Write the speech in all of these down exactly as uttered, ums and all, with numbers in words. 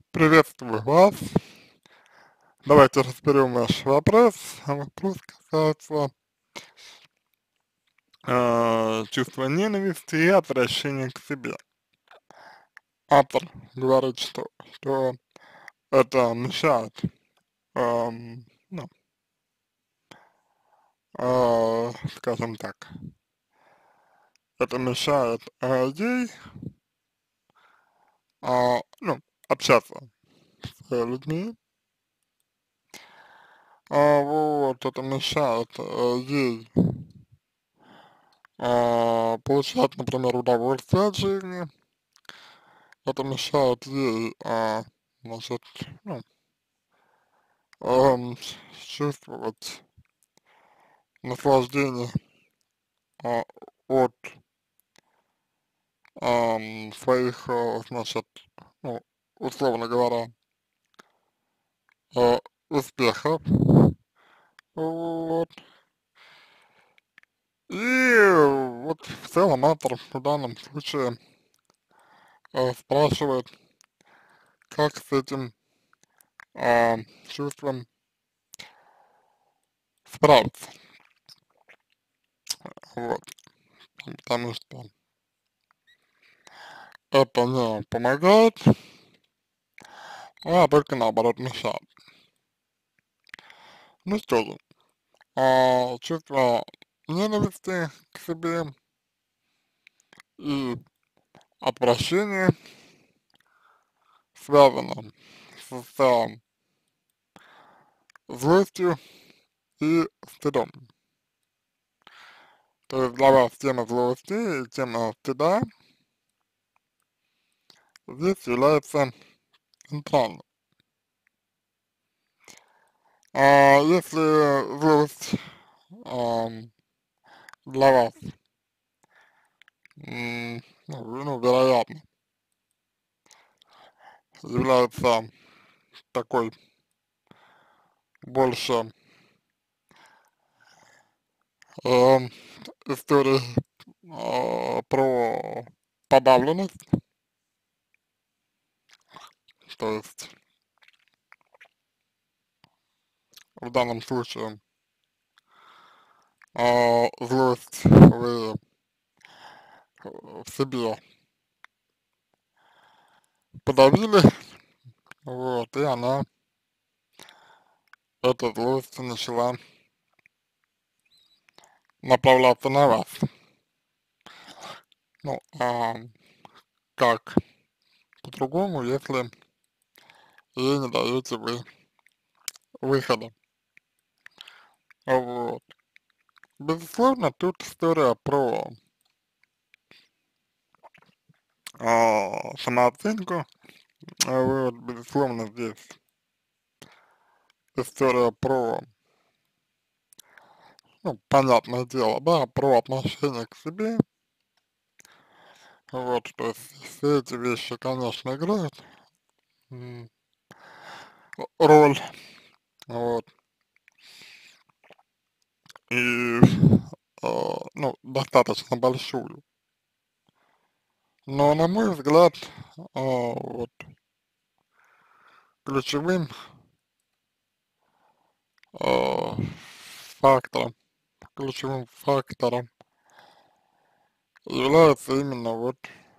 Приветствую вас. Давайте разберем ваш вопрос. А Вопрос касается э, чувства ненависти и отвращения к себе. Автор говорит, что, что это мешает, эм, ну, э, скажем так, это мешает э, ей, э, ну, общаться с э, людьми. А, вот, это мешает э, ей э, получать, например, удовольствие от жизни. Это мешает ей, а, значит, ну, ам, чувствовать наслаждение а, от ам, своих, а, значит, ну, условно говоря, а, успехов. Вот. И вот в целом автор в данном случае а, спрашивает, как с этим а, чувством справиться. Вот. Потому что это не помогает, а только наоборот мешает. Ну что же, а, чувство ненависти к себе и отвращение связано с а, злостью и стыдом. То есть для вас тема злости и тема стыда здесь является центральной. А если злость ам, для вас, м, ну, ну, вероятно, является такой больше эм, историей а, про подавленность, то есть в данном случае а, злость вы в себе подавили, вот, и она, эта злость начала направляться на вас. Ну, а как по-другому, если ей не даете вы выхода, вот. Безусловно, тут история про а, самооценку, а вот, безусловно, здесь история про, ну, понятное дело, да, про отношение к себе, вот, то есть все эти вещи, конечно, играют м, роль, вот, и, а, ну, достаточно большую. Но, на мой взгляд, а, вот, ключевым а, фактором, ключевым фактором является именно вот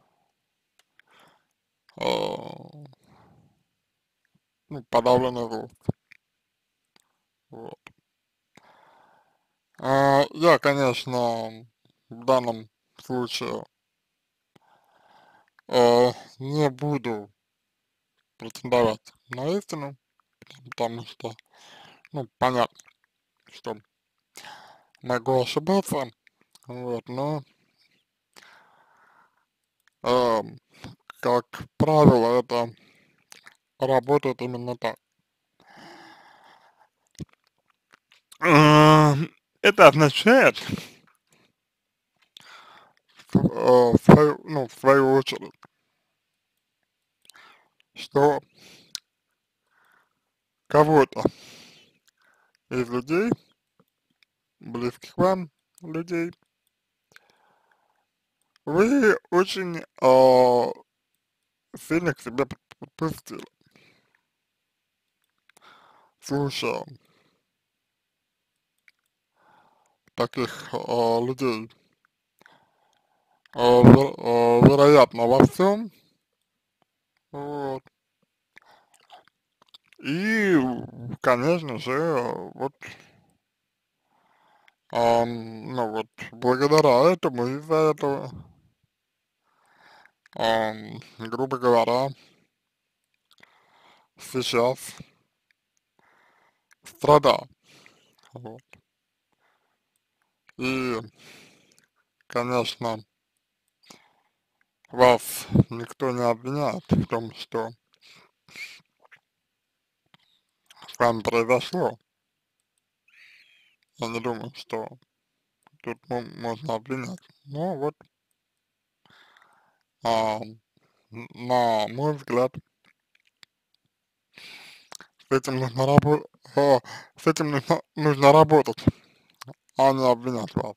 а, ну, подавленный злость. Вот. А, я, конечно, в данном случае э, не буду претендовать на истину, потому что, ну, понятно, что могу ошибаться, вот, но, э, как правило, это работает именно так. А, Это означает, э, в свою, ну, в свою очередь, что кого-то из людей, близких вам людей, вы очень а, сильно к себе подпустили. слушая таких а, людей, а, вер- а, вероятно во всем, вот, и, конечно же, вот, а, ну вот, благодаря этому, из-за этого, а, грубо говоря, сейчас страдал, вот, и, конечно, вас никто не обвиняет в том, что с вами произошло. Я не думаю, что тут мо- можно обвинять. Но вот, а, н- на мой взгляд, с этим нужно рабо- а, с этим нужно, нужно работать, а не обвинять вас.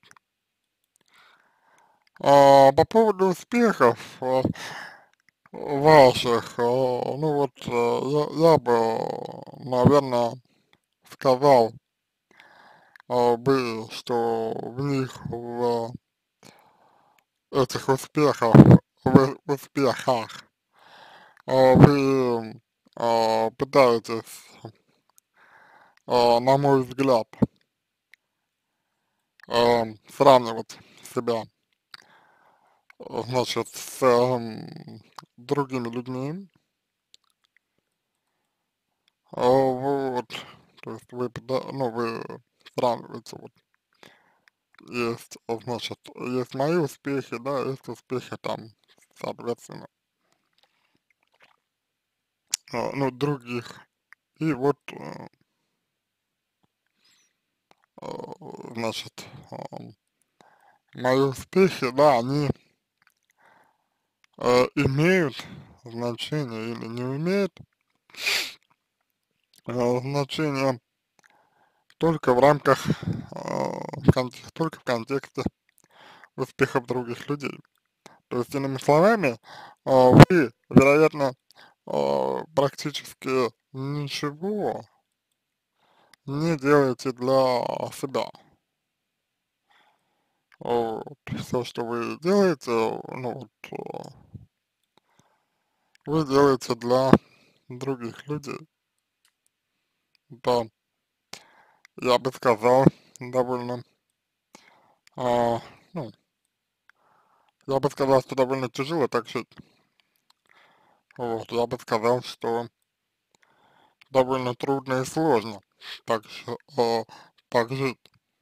А, по поводу успехов а, ваших, а, ну вот, э, я, я бы, наверное, сказал а, бы, что в них, в этих успехах, в успехах а, вы а, пытаетесь, а, на мой взгляд, а, сравнивать себя, а, значит, с ам, другими людьми, а, вот, то есть вы, пыта- ну, вы сравниваете, вот, есть, а, значит, есть мои успехи, да, есть успехи там, соответственно, а, ну, других, и вот, э, э, значит, ам, мои успехи, да, они э, имеют значение или не имеют э, значения только в рамках, э, в кон- только в контексте успехов других людей. То есть, иными словами, э, вы, вероятно, э, практически ничего не делаете для себя. Вот. Все, что вы делаете, ну, вот, э, вы делаете для других людей. Да, я бы сказал, довольно, а, ну, я бы сказал, что довольно тяжело так жить. Вот, я бы сказал, что довольно трудно и сложно так, ж- а, так жить.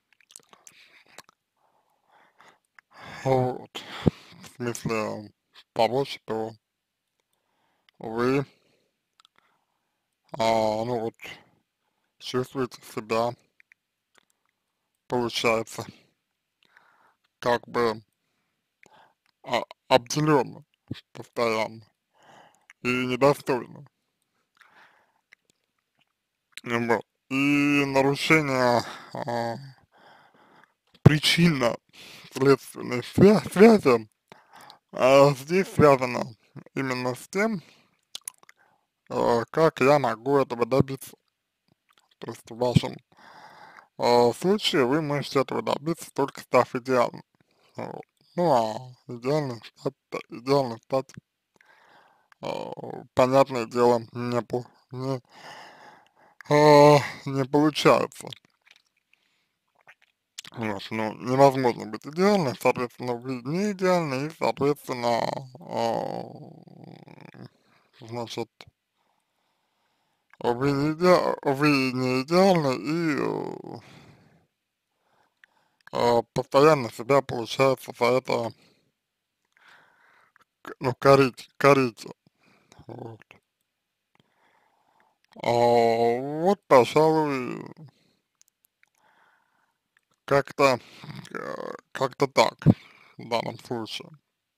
Вот, в смысле того, что вы, а, ну вот, чувствуете себя, получается, как бы а, обделенно постоянно и недостойно. Вот. И нарушение а, причинно-следственной свя- связи а, здесь связано именно с тем, э, как я могу этого добиться. То есть в вашем э, случае вы можете этого добиться, только став идеалным. Вот. Ну а идеально стать, идеально стать, э, понятное дело, не, по- не, э, не получается. Вот, ну, невозможно быть идеальным, соответственно, вы не идеальны, и, соответственно, э, значит, вы не, иде- вы не идеальны, и э, постоянно себя, получается, за это, к- ну, корить, корите. Вот. А, вот, пожалуй, как-то, э, как-то так в данном случае.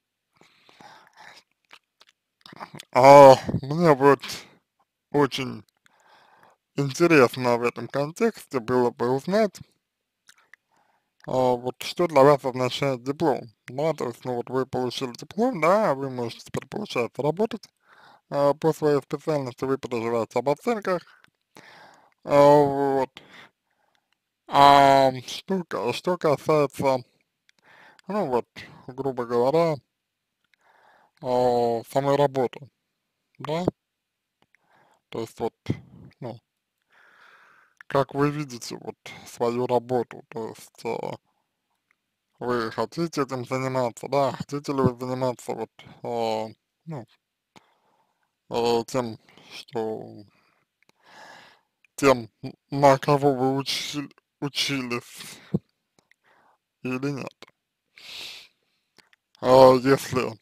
А мне вот очень интересно в этом контексте было бы узнать, а, вот что для вас означает диплом, да, то есть, ну, вот вы получили диплом, да, вы можете теперь, получается, работать а, по своей специальности, вы переживаете об оценках, А, вот. А что, ка- что касается, ну вот, грубо говоря, а, самой работы, да, то есть вот, ну, как вы видите вот свою работу, то есть а, вы хотите этим заниматься, да, хотите ли вы заниматься вот, а, ну, а, тем, что, тем, н- на кого вы учили, учились или нет. А если,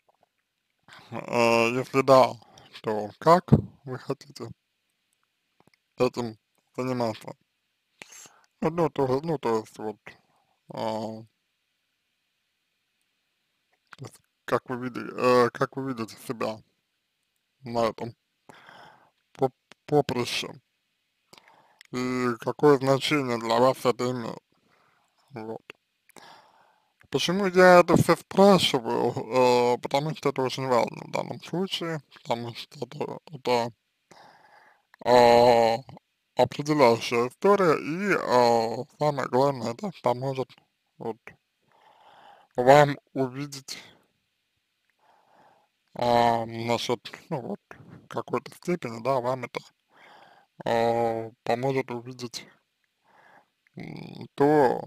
а, если да, то как вы хотите этим заниматься? Ну, ну, то, ну, то есть вот, а, то есть как вы видите, э, как вы видите себя на этом поп- поприще и какое значение для вас это имеет? Вот. Почему я это все спрашиваю? Э, потому что это очень важно в данном случае, потому что это, это а, определяющая история и а, самое главное, это поможет вот, вам увидеть а, насчет, ну вот, какой-то степени, да, вам это а, поможет увидеть м, то,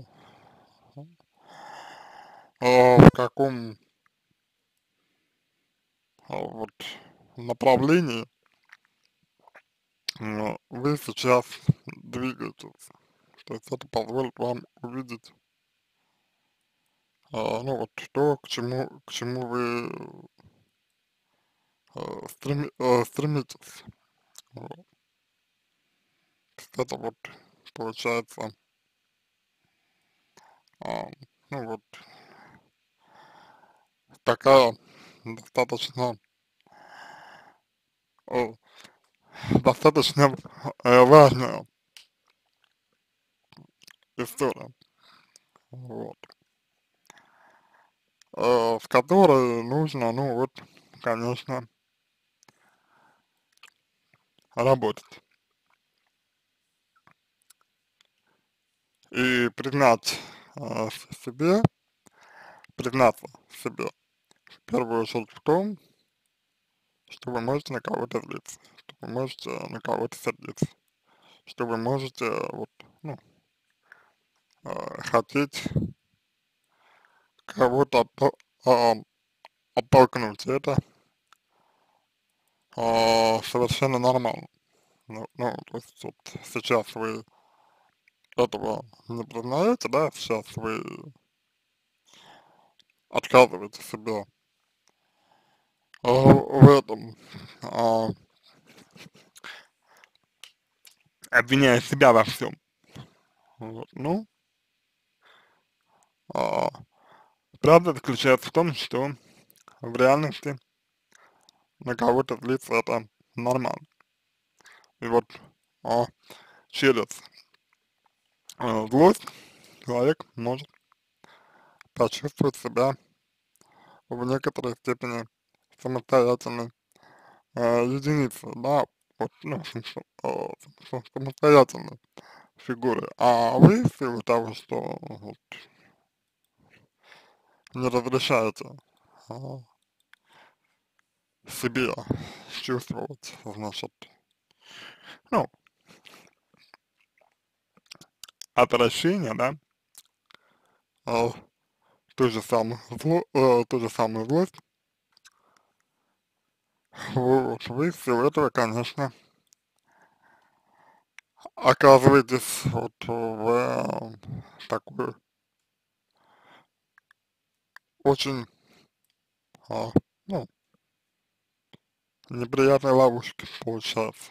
а, в каком а, вот направлении а, вы сейчас двигаетесь. То есть это позволит вам увидеть, а, ну вот то, к чему, к чему вы а, стреми, а, стремитесь. Вот. Это вот получается, а, ну вот такая достаточно, о, достаточно э, важная история, вот, э, в которой нужно, ну вот, конечно, работать и признать э, в себе, признаться в себе, в первую очередь в том, что вы можете на кого-то злиться, что вы можете на кого-то сердиться, что вы можете, вот, ну, э, хотеть кого-то отто- а, оттолкнуть. И это а, совершенно нормально. Ну, ну, то есть вот сейчас вы этого не признаете, да, сейчас вы отказываете себе а, в этом, а, обвиняя себя во всем. Вот. Ну, а, правда заключается в том, что в реальности на кого-то злиться это нормально. И вот а, через а, злость человек может почувствовать себя в некоторой степени самостоятельной э, единицы, да, вот, ну, в смысле, э, сам- самостоятельной фигуры. А вы, в силу того, что вот, не разрешаете а, себе чувствовать, значит, ну, отвращение, да, а, ту же самую зло, э, ту же самую злость, вот, вы в силу этого, конечно, оказываетесь вот в э, такой очень, а, ну, неприятной ловушке, получается.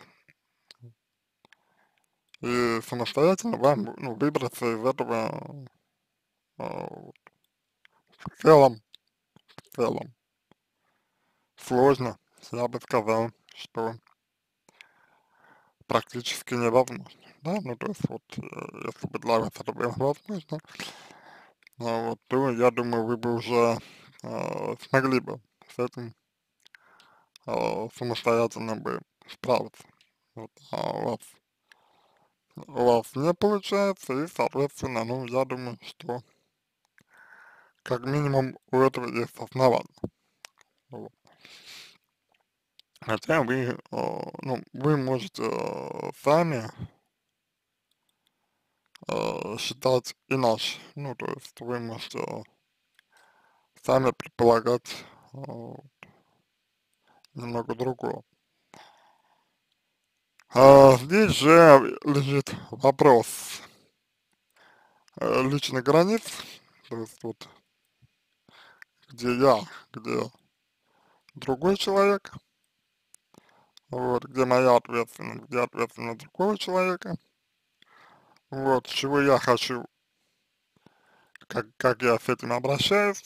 И самостоятельно вам, ну, выбраться из этого, а, вот, в целом, в целом, сложно, я бы сказал, что практически невозможно, да, ну, то есть, вот, э, если бы для вас это было возможно, а, вот, то, я думаю, вы бы уже, а, смогли бы с этим, а, самостоятельно бы справиться, вот, а у вас у вас не получается, и, соответственно, ну, я думаю, что как минимум у этого есть основания. Вот. Хотя вы, э, ну, вы можете э, сами э, считать иначе. Ну, то есть вы можете э, сами предполагать э, немного другое. А здесь же лежит вопрос э, личных границ, то есть вот где я, где другой человек, вот, где моя ответственность, где ответственность другого человека, вот, чего я хочу, как, как я с этим обращаюсь,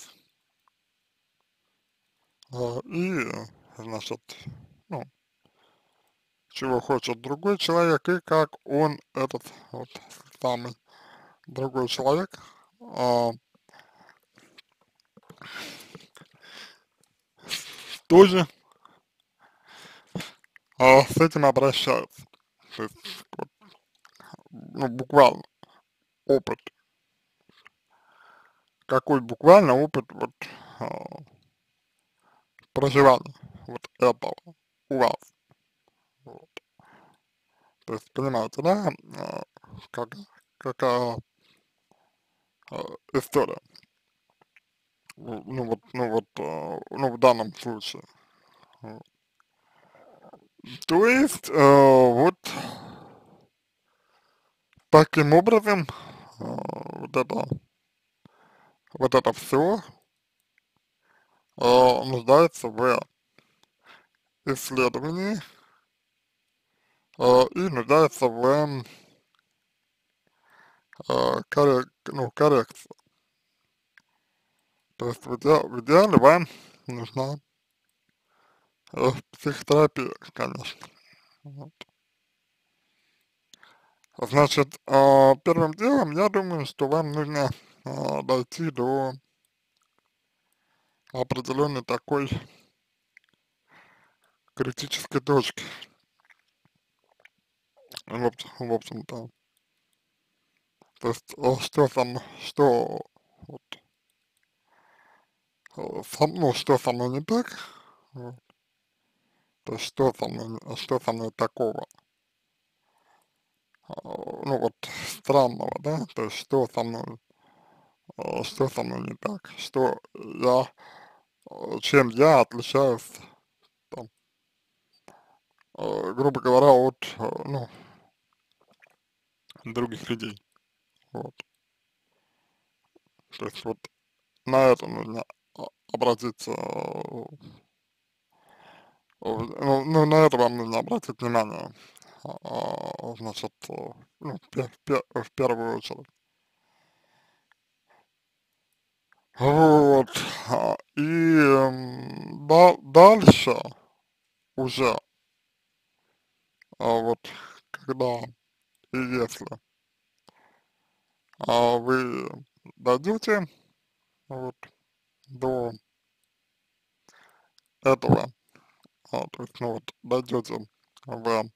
а, и, значит, ну, чего хочет другой человек, и как он, этот вот самый другой человек, а, тоже а, с этим обращается. То есть, вот, ну, буквально опыт, какой буквально опыт вот а, проживания вот этого у вас. Вот. То есть, понимаете, да, а, как, какая а, история, ну ну вот, ну вот, а, ну в данном случае. Вот. То есть, э, вот таким образом, а, вот это, вот это все нуждается в исследовании а, и нуждается в а, коррек, ну, коррекции. То есть в, иде, в идеале вам нужна э, психотерапия, конечно. Вот. Значит, а, первым делом, я думаю, что вам нужно а, дойти до определенной такой критической точки, в, общ- в общем-то. То есть, э, что со мной, что, вот, э, со, ну, что со мной не так, вот, то есть, что со мной, что со мной такого, а, ну, вот, странного, да, то есть, что со мной, э, что со мной не так, что я, э, чем я отличаюсь, там, э, грубо говоря, от, э, ну, других людей, вот. То есть вот на это нужно а, обратиться, э, в- ну, ну, на это вам нужно обратить внимание, а, а, значит, э, ну, в, пе- в пе- в первую очередь. Вот, а, и м, да- дальше уже, а, вот, когда и если а, вы дойдете вот до этого, а, то есть, ну, вот, дойдете в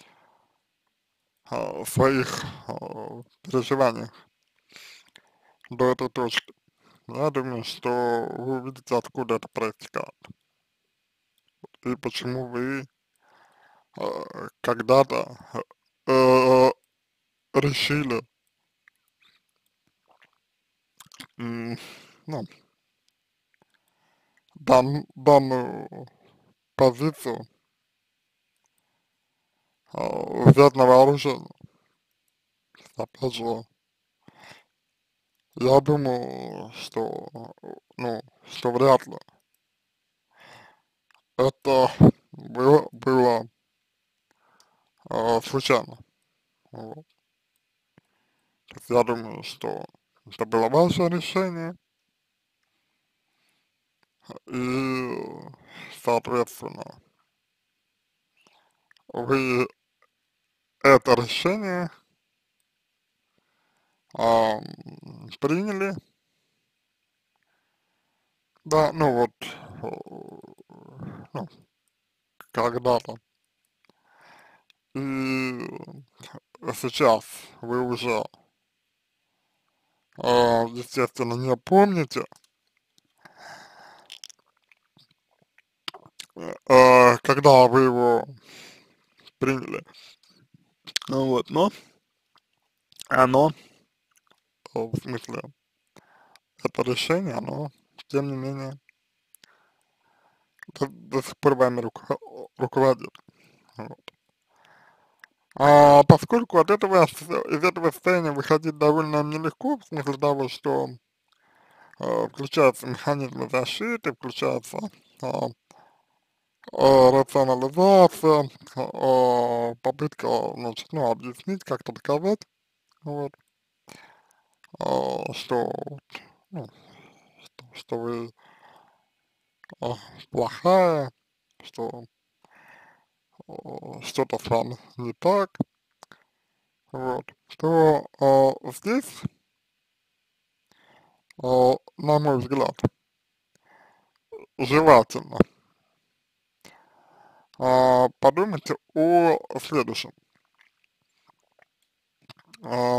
а, своих а, переживаниях до этой точки, я думаю, что вы увидите, откуда это проистекает, и почему вы э, когда-то э, решили, м, ну, дан, данную позицию э, взять на вооружение. Опять же, я думаю, что, ну, что вряд ли это было, было э, случайно. Вот. То есть я думаю, что это было ваше решение, и, соответственно, вы это решение а, приняли, да, ну вот, э, ну, когда-то, и сейчас вы уже, э, естественно, не помните, э, когда вы его приняли. Ну вот, но оно, э, в смысле, это решение, оно, тем не менее, до, до сих пор вами руко руководит. Вот. А поскольку от этого, с- из этого состояния выходить довольно нелегко, в смысле того, что э, включаются механизмы защиты, включается э, э, рационализация, э, попытка, значит, ну, объяснить, как-то доказать, вот, э, что, ну, что, что вы э, плохая, что э, что-то с вами не так, вот, то э, здесь, э, на мой взгляд, желательно э, подумать о следующем. Э,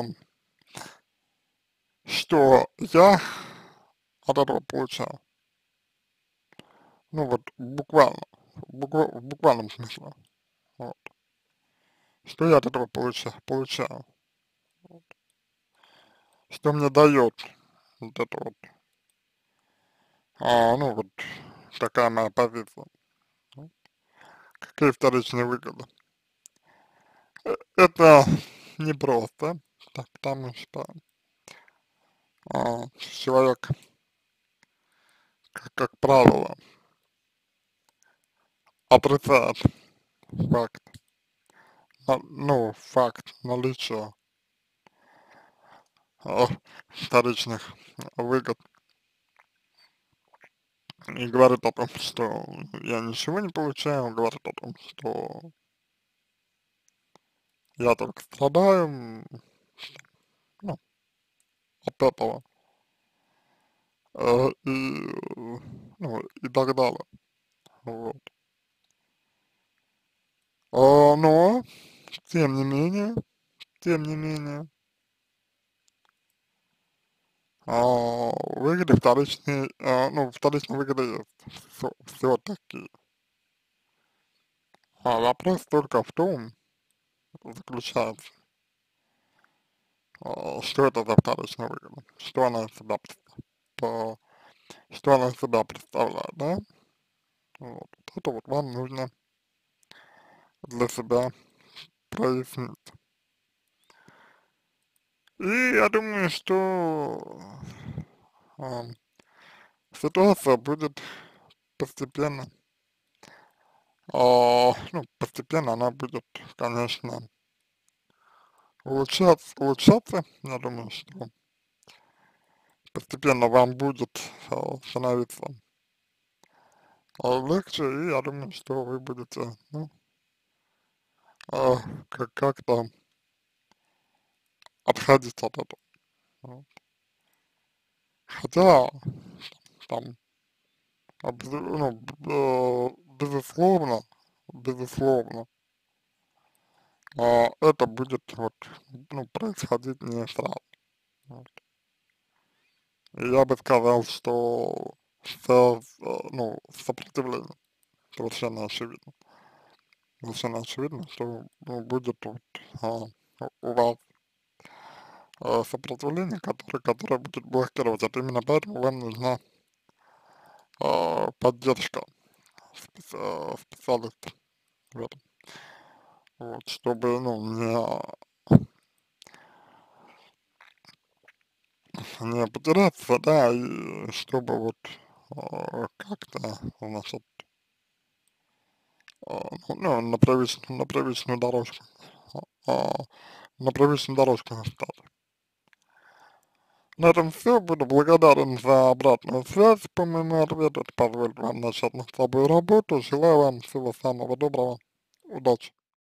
что я от этого получаю. Ну вот буквально, буква, в буквальном смысле. Вот. Что я от этого получаю, получаю? Что мне дает вот это вот, а, ну вот такая моя позиция. Ну, какие вторичные выгоды? Э, Это непросто, так, потому что а, человек, как, как правило, отрицает факт, на- ну, факт наличия а, вторичных выгод и говорит о том, что я ничего не получаю, говорит о том, что я только страдаю, м, ну, от этого, э, и, э, ну, и так далее, вот. А, но, тем не менее, тем не менее, а, выгоды вторичные, а, ну, вторичные выгоды есть, все, все такие. А вопрос только в том, заключается, а, что это за вторичная выгода, что она из себя, пред- по- что она из себя представляет, да? Вот. Это вот вам нужно для себя прояснить. И я думаю, что а, ситуация будет постепенно, а, ну, постепенно она будет, конечно, улучшаться, улучшаться. Я думаю, что постепенно вам будет а, становиться а, легче, и я думаю, что вы будете, ну, а, как- как-то отходить от этого. Вот. Хотя, там, а, безу- ну, б- э, безусловно, безусловно, а, это будет вот, ну, происходить не сразу. Вот. И я бы сказал, что со, э, ну, сопротивление совершенно очевидно. Совершенно очевидно, что ну, будет вот, а, у вас а, сопротивление, которое, которое будет блокировать. Это именно поэтому вам нужна а, поддержка специ- а, специалиста в этом. Вот, чтобы, ну, не не потеряться, да, и чтобы вот а, как-то, значит, а, ну, ну, на привычную, на привычную дорожку, а, на привычную дорожку стать. На этом все. Буду благодарен за обратную связь по моему ответу. Это позволит вам начать над собой работу. Желаю вам всего самого доброго. Удачи.